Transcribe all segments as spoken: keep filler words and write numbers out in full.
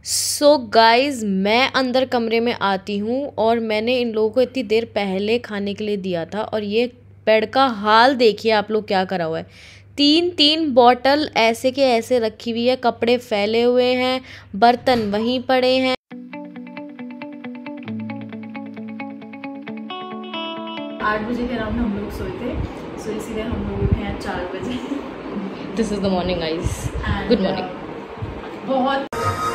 सो so guys, मैं अंदर कमरे में आती हूँ और मैंने इन लोगों को इतनी देर पहले खाने के लिए दिया था और ये बेड का हाल देखिए आप लोग क्या करा हुआ है। तीन तीन बॉटल ऐसे के ऐसे रखी हुई है, कपड़े फैले हुए हैं, बर्तन वहीं पड़े हैं। आठ बजे के अराउंड हम लोग सोए थे, सो इसीलिए हम लोग उठे हैं चार बजे। This is the morning guys, good morning. बहुत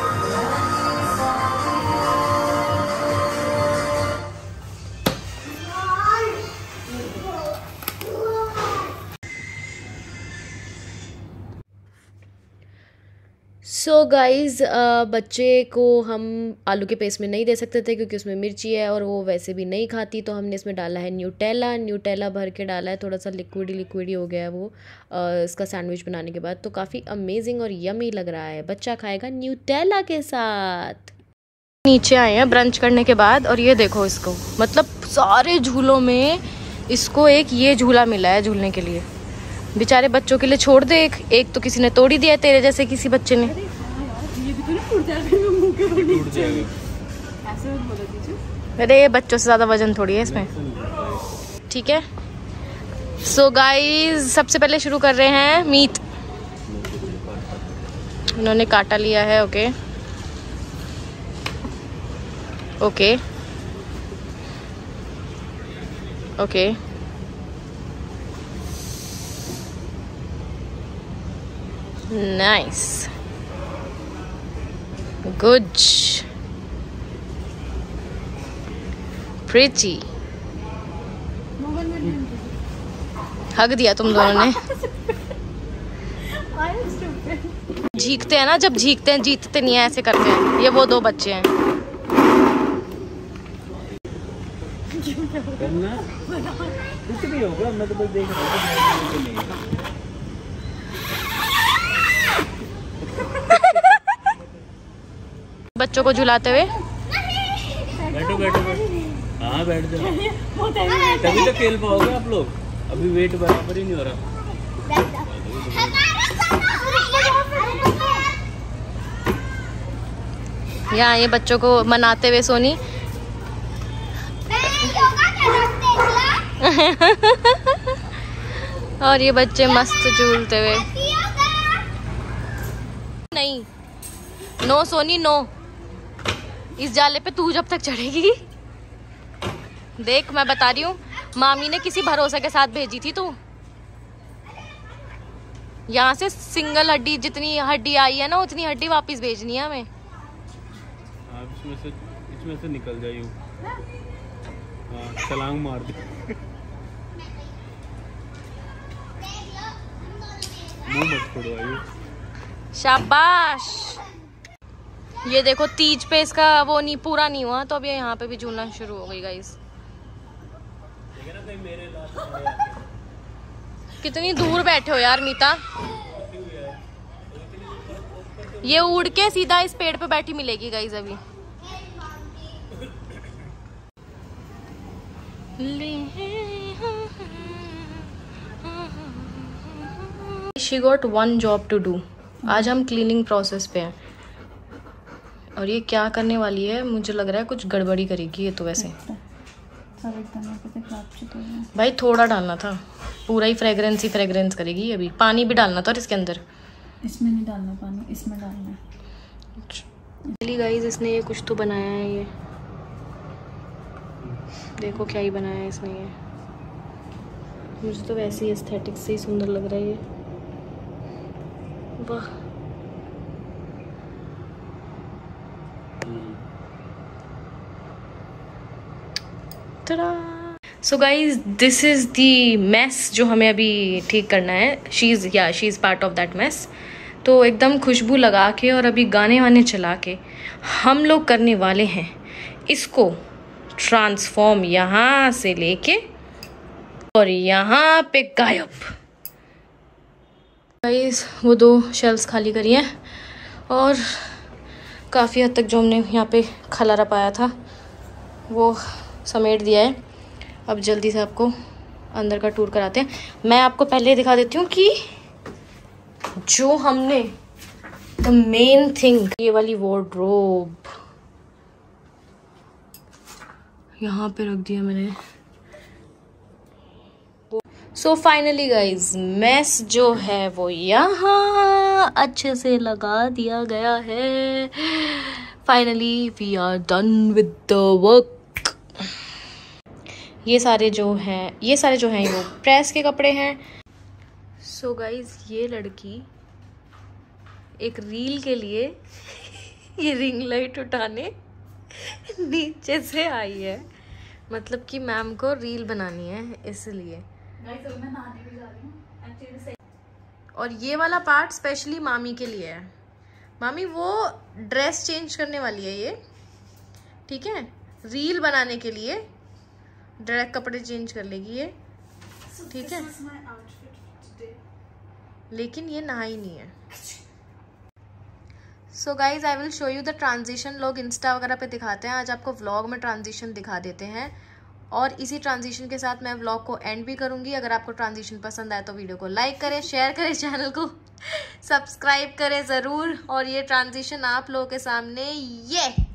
सो so गाइज़, बच्चे को हम आलू के पेस्ट में नहीं दे सकते थे क्योंकि उसमें मिर्ची है और वो वैसे भी नहीं खाती, तो हमने इसमें डाला है न्यूटेला। न्यूटेला भर के डाला है, थोड़ा सा लिक्विडी लिक्विडी हो गया है वो uh, इसका सैंडविच बनाने के बाद, तो काफ़ी अमेजिंग और यमी लग रहा है। बच्चा खाएगा न्यूटेला के साथ। नीचे आए हैं ब्रंच करने के बाद और ये देखो इसको, मतलब सारे झूलों में इसको एक ये झूला मिला है झूलने के लिए। बेचारे बच्चों के लिए छोड़ दे, एक एक तो किसी ने तोड़ ही दिया, तेरे जैसे किसी बच्चे ने। ये भी तो नहीं टूट जाएगा, मुंह के ऊपर टूट जाएगा। ऐसे मत बोलो दीजिए। अरे बच्चों से ज़्यादा वजन थोड़ी है इसमें, ठीक है। सो गाइस, सबसे पहले शुरू कर रहे हैं मीट। उन्होंने काटा लिया है, okay okay okay. Nice, good, pretty. Hug दिया तुम दोनों ने। झीकते हैं ना, जब झीकते हैं जीतते नहीं है, ऐसे करते हैं। ये वो दो बच्चे हैं। कुछ नहीं होगा, मैं तो बस देख रहा हूँ। बच्चों को झुलाते हुए। बैठो बैठो बैठो, हाँ बैठ जाओ, तभी तो खेल पाओगे आप लोग। अभी वेट बराबर ही नहीं हो रहा। यहाँ ये बच्चों को मनाते हुए सोनी। और ये बच्चे मस्त झूलते हुए। नहीं, नो सोनी नो, इस जाले पे तू जब तक चढ़ेगी। देख मैं बता रही हूँ, मामी ने किसी भरोसे के साथ भेजी थी तू। यहाँ से सिंगल हड्डी, जितनी हड्डी आई है ना उतनी हड्डी वापस भेजनी है हमें। इसमें से इसमें से निकल जाइयो। हाँ, छलांग मार दे। मुंह मत फोड़ो आइयो। शाबाश। ये देखो तीज पे इसका वो नहीं पूरा नहीं हुआ, तो अब ये यहाँ पे भी झूलना शुरू हो गई गाइस। कितनी दूर बैठे हो यार मीता। ये उड़ के सीधा इस पेड़ पे बैठी मिलेगी गाइस अभी। She got one job to do। आज हम क्लीनिंग प्रोसेस पे हैं और ये क्या करने वाली है, मुझे लग रहा है कुछ गड़बड़ी करेगी ये तो। वैसे भाई थोड़ा डालना था, पूरा ही फ्रेग्रेंस ही फ्रेग्रेंस करेगी अभी। पानी भी डालना था और इसके अंदर। इसमें नहीं डालना पानी, इसमें डालना है। गाइस, इसने ये कुछ तो बनाया है। ये देखो क्या ही बनाया है इसने। ये मुझे तो वैसे ही एस्थेटिक से ही सुंदर लग रहा है ये। वाह, so guys, this is the mess जो हमें अभी ठीक करना है। शी इज़ या she is part of that mess. तो एकदम खुशबू लगा के और अभी गाने वाने चला के हम लोग करने वाले हैं इसको ट्रांसफॉर्म, यहाँ से लेके और यहाँ पे गायब। गाइज, वो दो शेल्फ्स खाली करी हैं और काफ़ी हद तक जो हमने यहाँ पे खलारा पाया था वो समेट दिया है। अब जल्दी से आपको अंदर का टूर कराते हैं। मैं आपको पहले दिखा देती हूँ कि जो हमने द मेन थिंग, ये वाली वार्डरोब यहाँ पे रख दिया मैंने। सो फाइनली गाइज, मेस जो है वो यहाँ अच्छे से लगा दिया गया है। Finally we are done with the work. ये सारे जो हैं ये सारे जो हैं वो प्रेस के कपड़े हैं। सो गाइज, ये लड़की एक रील के लिए ये रिंग लाइट उठाने नीचे से आई है, मतलब कि मैम को रील बनानी है इसलिए। और ये वाला पार्ट स्पेशली मामी के लिए है। मामी वो ड्रेस चेंज करने वाली है ये, ठीक है, रील बनाने के लिए डायरेक्ट कपड़े चेंज कर लेगी ये, ठीक है, लेकिन ये नहाई नहीं है। So guys, I will show you the transition. लोग इंस्टा वगैरह पे दिखाते हैं, आज आपको व्लॉग में ट्रांजिशन दिखा देते हैं। और इसी ट्रांजिशन के साथ मैं व्लॉग को एंड भी करूंगी। अगर आपको ट्रांजिशन पसंद आए तो वीडियो को लाइक करें, शेयर करें, चैनल को सब्सक्राइब करें ज़रूर। और ये ट्रांजिशन आप लोगों के सामने ये